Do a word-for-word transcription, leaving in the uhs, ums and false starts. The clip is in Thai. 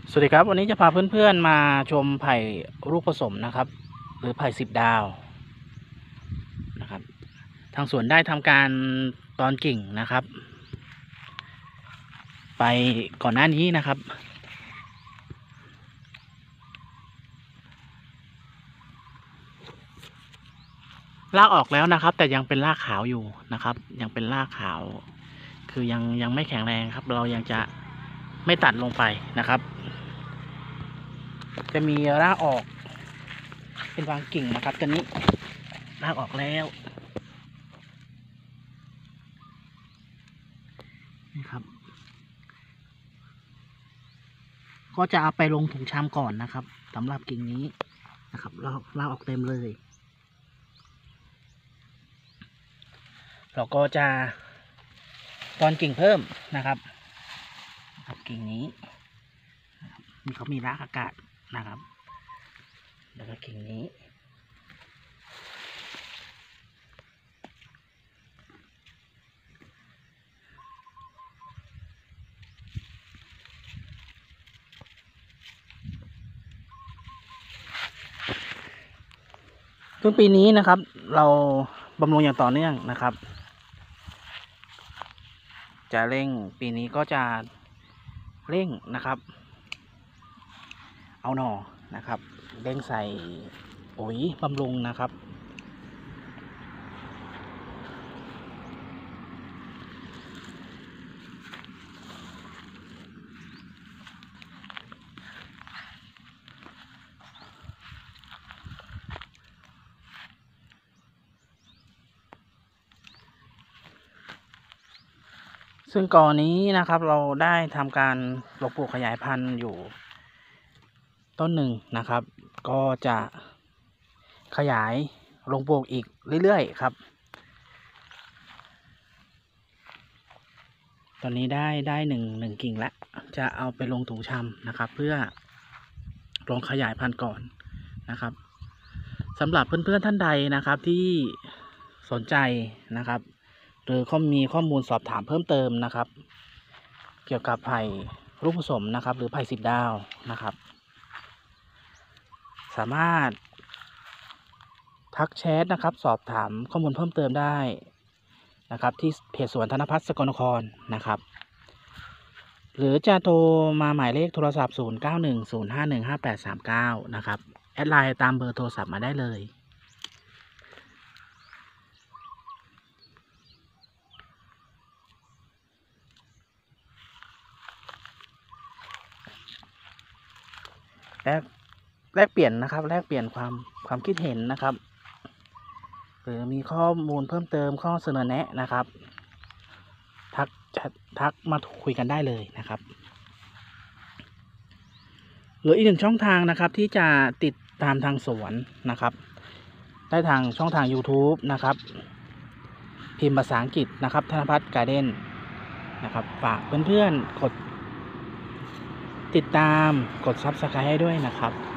สวัสดีครับวันนี้จะพาเพื่อนๆมาชมไผ่ลูกผสมนะครับหรือไผ่สิบดาวนะครับทางสวนได้ทำการตอนกิ่งนะครับไปก่อนหน้านี้นะครับรากออกแล้วนะครับแต่ยังเป็นรากขาวอยู่นะครับยังเป็นรากขาวคือยังยังไม่แข็งแรงครับเรายังจะไม่ตัดลงไปนะครับจะมีรากออกเป็นบางกิ่งนะครับตอนนี้รากออกแล้วนี่ครับก็จะเอาไปลงถุงชามก่อนนะครับสำหรับกิ่งนี้นะครับรากรากออกเต็มเลยเราก็จะตอนกิ่งเพิ่มนะครับกิ่งนี้นี่เขามีรากอากาศนะครับแล้วก็กิ่งนี้ซึ่งปีนี้นะครับเราบำรุงอย่างต่อเนื่องนะครับจะเร่งปีนี้ก็จะเร่งนะครับเอาหน่อนะครับเร่งใส่ปุ๋ยบำรุงนะครับซึ่งกอนี้นะครับเราได้ทำการปลูกขยายพันธุ์อยู่ต้นหนึ่งนะครับก็จะขยายลงปลูกอีกเรื่อยๆครับตอนนี้ได้ได้หนึ่งหนึ่งกิ่งแล้วจะเอาไปลงถุงชำนะครับเพื่อลองขยายพันธุ์ก่อนนะครับสำหรับเพื่อนๆท่านใดนะครับที่สนใจนะครับหรือเขามีข้อมูลสอบถามเพิ่มเติมนะครับเกี่ยวกับไผ่ลูกผสมนะครับหรือไผ่สิบดาวนะครับสามารถทักแชทนะครับสอบถามข้อมูลเพิ่มเติมได้นะครับที่เพจสวนธนพัฒน์สกลนครนะครับหรือจะโทรมาหมายเลขโทรศัพท์ศูนย์ เก้า หนึ่ง ศูนย์ ห้า หนึ่ง ห้า แปด สาม เก้านะครับแอดไลน์ตามเบอร์โทรศัพท์มาได้เลยแลกแลกเปลี่ยนนะครับแลกเปลี่ยนความความคิดเห็นนะครับหรือมีข้อมูลเพิ่มเติมข้อเสนอแนะนะครับทักทักมาคุยกันได้เลยนะครับหรืออีกหนึ่งช่องทางนะครับที่จะติดตามทางสวนนะครับได้ทางช่องทาง YouTube นะครับพิมพ์ภาษาอังกฤษนะครับธนพัฒน์การ์เด้นนะครับฝากเพื่อนๆกดติดตามกด ซับสไครบ์ ให้ด้วยนะครับ